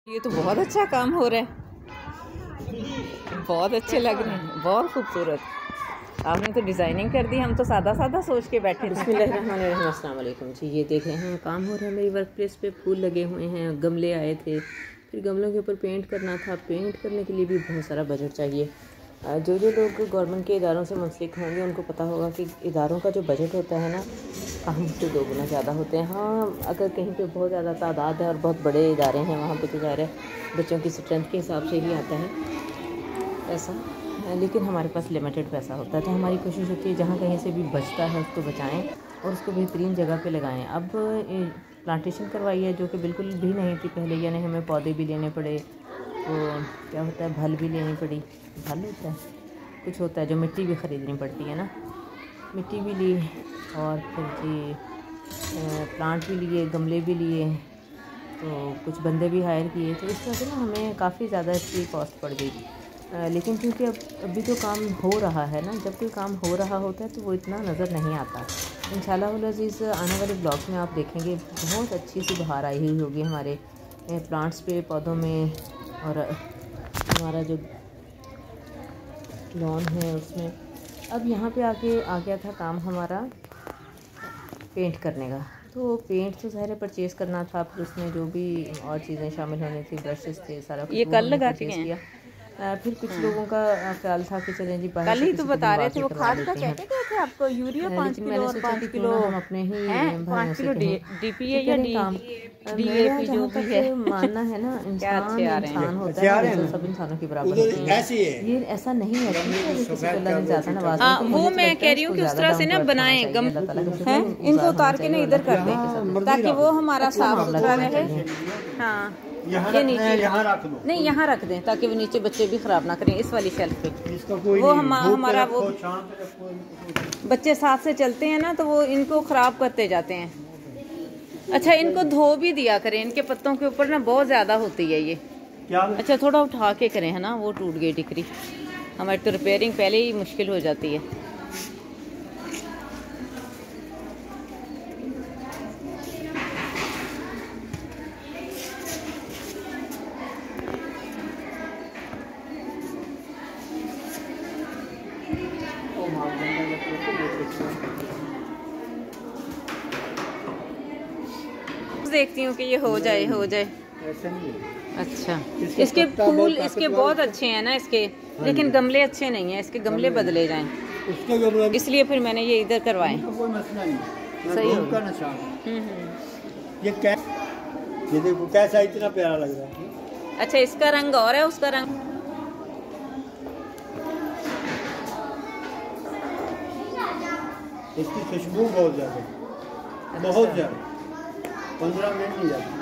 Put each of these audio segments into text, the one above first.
ये तो बहुत अच्छा काम हो रहा है, बहुत अच्छे लग रहे हैं, बहुत खूबसूरत। आपने तो डिज़ाइनिंग कर दी, हम तो सादा सादा सोच के बैठे थे। बिस्मिल्लाहिर्रहमानिर्रहीम, अस्सलाम वालेकुम जी। ये देख रहे हैं काम हो रहा है मेरी वर्क प्लेस पे। फूल लगे हुए हैं, गमले आए थे, फिर गमलों के ऊपर पेंट करना था। पेंट करने के लिए भी बहुत सारा बजट चाहिए। जो लोग गवर्नमेंट के इदारों से मुंसलिक होंगे उनको पता होगा कि इदारों का जो बजट होता है ना, काम से 2 गुना ज़्यादा होते हैं। हाँ, अगर कहीं पे बहुत ज़्यादा तादाद है और बहुत बड़े इदारे हैं, वहाँ पे तो ज़ाहिर है बच्चों की स्ट्रेंथ के हिसाब से ही आता है पैसा, लेकिन हमारे पास लिमिटेड पैसा होता है। तो हमारी कोशिश होती है जहाँ कहीं से भी बचता है उसको बचाएं और उसको बेहतरीन जगह पे लगाएं। अब प्लांटेशन करवाई है जो कि बिल्कुल भी नहीं थी पहले, यानी हमें पौधे भी लेने पड़े, तो क्या होता है भल भी लेनी पड़ी। भल होता है, कुछ होता है जो मिट्टी भी ख़रीदनी पड़ती है ना, मिट्टी भी ली और फिर जी प्लांट भी लिए, गमले भी लिए, तो कुछ बंदे भी हायर किए। तो इस तरह से ना हमें काफ़ी ज़्यादा इसकी कॉस्ट पड़ गई। लेकिन क्योंकि अभी तो काम हो रहा है ना, जब कोई काम हो रहा होता है तो वो इतना नज़र नहीं आता। इंशाल्लाह अज़ीज़ आने वाले ब्लॉग्स में आप देखेंगे बहुत अच्छी सी बहार आई हुई होगी हमारे प्लांट्स पे, पौधों में, और हमारा जो लॉन है उसमें। अब यहाँ पे आके आ गया था काम हमारा पेंट करने का। तो पेंट तो ज़ाहिर परचेज़ करना था, फिर उसमें जो भी और चीज़ें शामिल होनी थी, ब्रशेस थे, सारा कुछ ये कल लगा के किया। फिर कुछ लोगों का ख्याल था कि चलें जी कल ही तो बता रहे थे वो खाद का कहते थे आपको, यूरिया 5 किलो और 5 किलो हम अपने ही 5 किलो DPA या DAP जो भी है मानना है ना। इंसान होता है तो सब इंसानों के बराबर होते हैं। ये ऐसा नहीं है वो मैं कह रही हूँ कि उस तरह से ना बनाए इनको उतार के ना इधर कर दें ताकि वो हमारा साफ सुथरा रहे। हाँ, ये नीचे यहाँ रख दो, नहीं यहाँ रख दें ताकि वो नीचे बच्चे भी ख़राब ना करें। इस वाली शेल्फ पे वो हमारा वो बच्चे साथ से चलते हैं ना तो वो इनको ख़राब करते जाते हैं। अच्छा, इनको धो भी दिया करें, इनके पत्तों के ऊपर ना बहुत ज़्यादा होती है ये। अच्छा, थोड़ा उठा के करें, है ना, वो टूट गई टिकरी। हमारी तो रिपेयरिंग पहले ही मुश्किल हो जाती है। देखती हूँ कि ये हो जाए ऐसा नहीं। अच्छा, इसके फूल इसके बहुत अच्छे हैं ना इसके, लेकिन गमले अच्छे नहीं हैं, इसके गमले बदले जाएं, इसलिए फिर मैंने ये इधर करवाए। सही होगा। ये देखो कैसा इतना प्यारा लग रहा है। अच्छा, इसका रंग और है, उसका रंग इसकी खुशबू बहुत ज्यादा, बहुत ज्यादा, 15 मिनट नहीं जाती।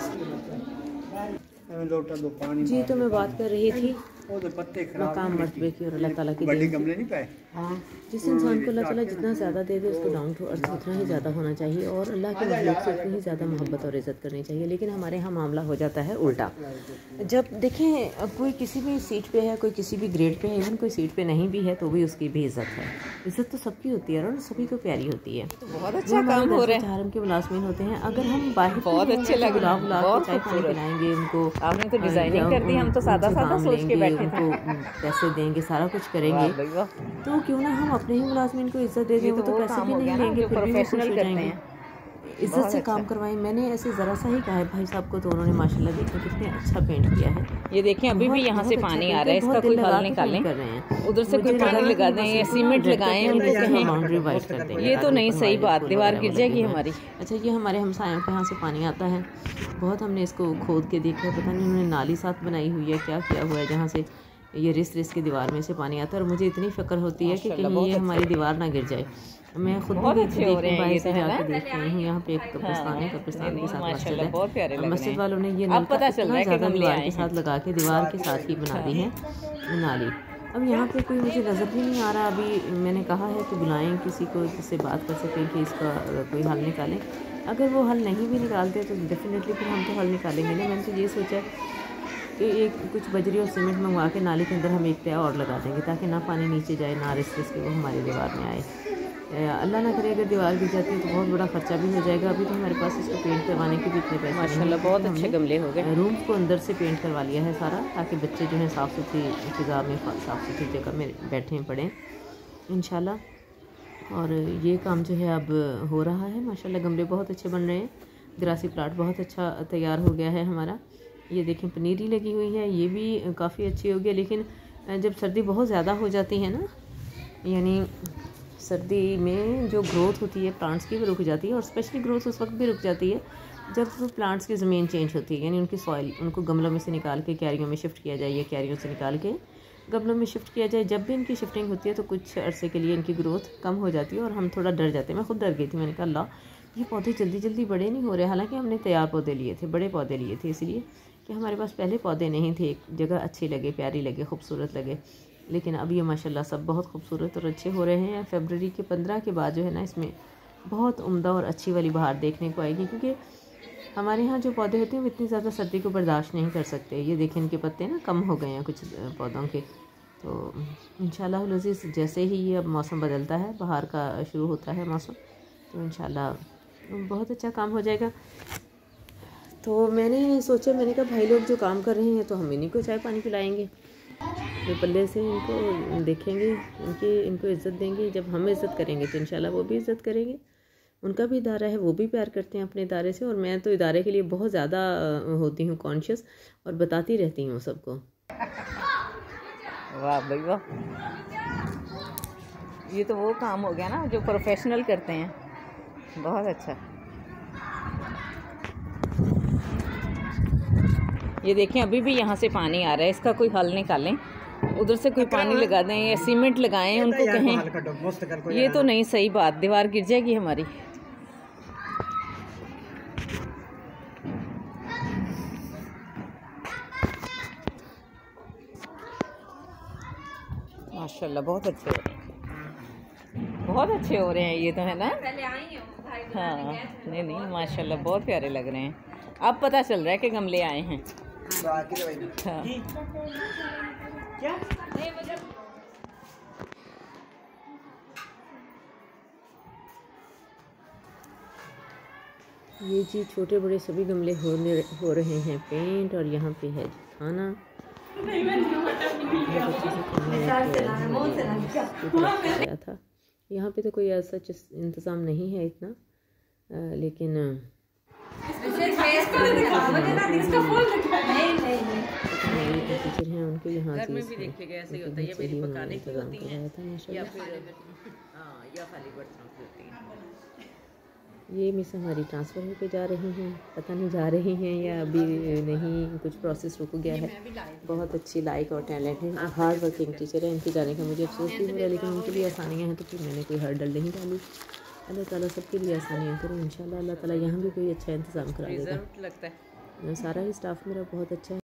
दो पानी जी, तो मैं बात कर रही थी पत्ते मकाम मर्तबे की और अल्लाह ताला की बड़े गमले नहीं पाए। हाँ, जिस इंसान को अल्लाह ताला जितना ज़्यादा दे दे उसको डाउन टू अर्थ उतना ही ज़्यादा होना चाहिए और अल्लाह के मखलूक से उतनी ही ज़्यादा मोहब्बत और इज़्ज़त करनी चाहिए। लेकिन हमारे यहाँ मामला हो जाता है उल्टा। जब देखें कोई किसी भी सीट पे है, कोई किसी भी ग्रेड पे है, इवन कोई सीट पे नहीं भी है तो भी उसकी भी इज़्ज़त है। इज़्ज़त तो सबकी होती है और सभी को प्यारी होती है। तो बहुत अच्छा काम हो रहा है। चारम के मुलाजमीन होते हैं, अगर हम बाहर बहुत अच्छे लग रहे हैं, बहुत खूबसूरत पिलाएंगे उनको। आपने तो डिजाइनिंग कर दी, हम तो सादा सादा सोच के बैठे थे। उनको पैसे देंगे, सारा कुछ करेंगे, तो क्यों ना हम अपने ही मुलाजमीन को इज्जत दे दें। वो तो पैसे भी नहीं लेंगे, फिर भी प्रोफेशनल करते हैं, इज्जत से काम करवाएं। मैंने ऐसे ज़रा सा ही कहा है भाई साहब को, तो उन्होंने माशाल्लाह देखो कितने अच्छा पेंट किया है। ये देखें अभी भी यहाँ से पानी आ रहा है, इसका कोई हल निकालें, उधर से कोई पानी लगा दें या सीमेंट लगाएं, उनको कहें बाउंड्री वाइड कर दें। ये तो नहीं सही बात, दीवार गिर जाएगी हमारी। अच्छा, ये हमारे हमसायों के यहाँ से पानी आता है बहुत, हमने इसको खोद के देखा है, पता नहीं उन्होंने नाली साथ बनाई हुई है, क्या किया हुआ है, जहाँ से ये रिस के दीवार में से पानी आता है। और मुझे इतनी फ़िक्र होती है कि कहीं ये हमारी दीवार ना गिर जाए। मैं खुद भी बाहर से जाकर देख रही हूँ। यहाँ पे एक कब्रिस्तान है, कब्रिस्तान के साथ मस्जिद है। मस्जिद वालों ने ये नलका इतना ज़्यादा दीवार के साथ लगा के दीवार के साथ ही बना दी है नाली। अब यहाँ पे कोई मुझे नज़र भी नहीं आ रहा। अभी मैंने कहा है कि बुलाएं किसी को जिससे बात कर सकें कि इसका कोई हल निकालें। अगर वो हल नहीं भी निकालते तो डेफिनेटली फिर हम तो हल निकालेंगे ना। मैंने तो ये सोचा कि एक कुछ बजरी और सीमेंट मंगवा के नाली के अंदर हम एक तह और लगा देंगे ताकि ना पानी नीचे जाए, ना रिस के वो हमारी दीवार में आए। अल्लाह ना करे अगर दीवार गिर जाती है तो बहुत बड़ा खर्चा भी हो जाएगा। अभी तो हमारे पास इसको पेंट करवाने के भी इतने पैसे माशाल्लाह बहुत अच्छे गमले हो गए। रूम्स को अंदर से पेंट करवा लिया है सारा, ताकि बच्चे जो है साफ़ सुथरी फिज़ा में साफ़ सुथरी जगह में बैठें पढ़ें इंशाल्लाह। और ये काम जो है अब हो रहा है माशाल्लाह। गमले बहुत अच्छे बन रहे हैं, ग्रासी प्लाट बहुत अच्छा तैयार हो गया है हमारा। ये देखें पनीरी लगी हुई है, ये भी काफ़ी अच्छी हो गई। लेकिन जब सर्दी बहुत ज़्यादा हो जाती है ना, यानी सर्दी में जो ग्रोथ होती है प्लांट्स की वो रुक जाती है, और स्पेशली ग्रोथ उस वक्त भी रुक जाती है जब तो प्लांट्स की ज़मीन चेंज होती है, यानी उनकी सॉइल, उनको गमलों में से निकाल के क्यारियों में शिफ्ट किया जाए या क्यारियों से निकाल के गमलों में शिफ्ट किया जाए। जब भी इनकी शिफ्टिंग होती है तो कुछ अरसे के लिए इनकी ग्रोथ कम हो जाती है और हम थोड़ा डर जाते हैं। मैं खुद डर गई थी, मैंने कहा अल्लाह ये पौधे जल्दी जल्दी बड़े नहीं हो रहे। हालांकि हमने तैयार पौधे लिए थे, बड़े पौधे लिए थे, इसलिए कि हमारे पास पहले पौधे नहीं थे, एक जगह अच्छे लगे, प्यारी लगे, खूबसूरत लगे। लेकिन अब ये माशाल्लाह सब बहुत खूबसूरत और अच्छे हो रहे हैं। फरवरी के 15 के बाद जो है ना, इसमें बहुत उम्दा और अच्छी वाली बहार देखने को आएगी, क्योंकि हमारे यहाँ जो पौधे होते हैं वो इतनी ज़्यादा सर्दी को बर्दाश्त नहीं कर सकते। ये देखें इनके पत्ते ना कम हो गए हैं कुछ पौधों के। तो इंशाल्लाह लज़ीज़ जैसे ही ये अब मौसम बदलता है, बाहर का शुरू होता है मौसम, तो इंशाल्लाह बहुत अच्छा काम हो जाएगा। तो मैंने सोचा, मैंने कहा भाई लोग जो काम कर रहे हैं तो हम इन्हीं को चाय पानी पिलाएंगे, तो पल्ले से इनको देखेंगे, इनको इज़्ज़त देंगे। जब हम इज़्ज़त करेंगे तो इंशाल्लाह वो भी इज़्ज़त करेंगे। उनका भी इदारा है, वो भी प्यार करते हैं अपने इदारे से, और मैं तो इदारे के लिए बहुत ज़्यादा होती हूँ कॉन्शियस, और बताती रहती हूँ सबको। वाह भाई वाह, ये तो वो काम हो गया ना जो प्रोफेशनल करते हैं, बहुत अच्छा। ये देखें अभी भी यहाँ से पानी आ रहा है, इसका कोई हल निकालें, उधर से कोई पानी लगा दें या सीमेंट लगाएं, उनको कहें। ये तो नहीं सही बात, दीवार गिर जाएगी हमारी। माशाल्लाह बहुत अच्छे हो रहे हैं, बहुत अच्छे हो रहे हैं ये तो, है ना। हाँ नहीं माशाल्लाह बहुत प्यारे लग रहे हैं। अब पता चल रहा है कि गमले आए हैं। हाँ। ये जी छोटे बड़े सभी गमले हो रहे हैं पेंट, और यहाँ पे है खाना। था यहाँ पे तो कोई ऐसा इंतज़ाम नहीं है इतना, लेकिन टीचर हैं उनके यहाँ से भी देखिएगा ऐसे ही होता है। ये मेरी पकाने की होती है या खाली बर्तनों की होती है। ये मिस हमारी ट्रांसफ़र होके जा रही हैं, पता नहीं जा रही हैं या अभी नहीं, कुछ प्रोसेस रुक गया है। बहुत अच्छी लाइक और टैलेंट है, हार्ड वर्किंग टीचर है। इनके जाने का मुझे अफसोस भी हो रहा है, लेकिन उनके लिए आसानियाँ हैं तो फिर मैंने कोई हर्डल नहीं डाली। अल्लाह ताला सबके लिए आसानियाँ करें इंशाल्लाह। अल्लाह ताला यहाँ भी कोई अच्छा इंतज़ाम करा देगा। लगता है सारा ही स्टाफ मेरा बहुत अच्छा है।